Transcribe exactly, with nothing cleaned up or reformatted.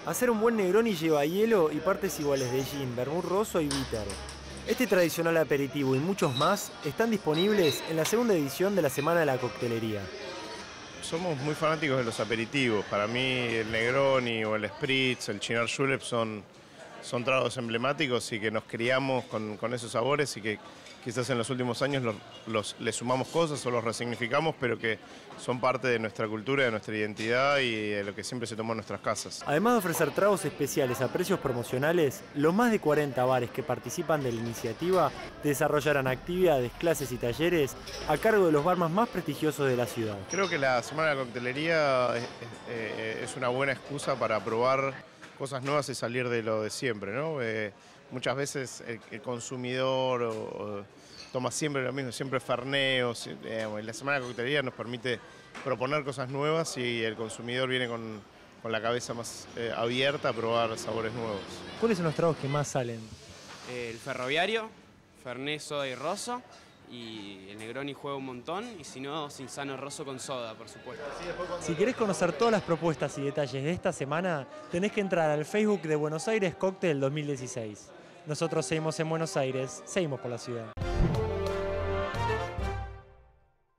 Hacer un buen Negroni lleva hielo y partes iguales de gin, vermut rosso y bitter. Este tradicional aperitivo y muchos más están disponibles en la segunda edición de la Semana de la Coctelería. Somos muy fanáticos de los aperitivos. Para mí el Negroni o el Spritz, el Cynar Julep son, son tragos emblemáticos y que nos criamos con, con esos sabores y que quizás en los últimos años los, los, le sumamos cosas o los resignificamos, pero que son parte de nuestra cultura, de nuestra identidad y de lo que siempre se tomó en nuestras casas. Además de ofrecer tragos especiales a precios promocionales, los más de cuarenta bares que participan de la iniciativa desarrollarán actividades, clases y talleres a cargo de los barman más prestigiosos de la ciudad. Creo que la Semana de la Coctelería es, es, es una buena excusa para probar cosas nuevas y salir de lo de siempre, ¿no? Eh, muchas veces el, el consumidor o, o toma siempre lo mismo, siempre ferneos. Eh, la Semana de la Coctelería nos permite proponer cosas nuevas y el consumidor viene con, con la cabeza más eh, abierta a probar sabores nuevos. ¿Cuáles son los tragos que más salen? El Ferroviario, Fernet, soda y rosso. Y el Negroni juega un montón, y si no, Cinzano rosso con soda, por supuesto. Si querés conocer todas las propuestas y detalles de esta semana, tenés que entrar al Facebook de Buenos Aires Cóctel dos mil dieciséis. Nosotros seguimos en Buenos Aires, seguimos por la ciudad.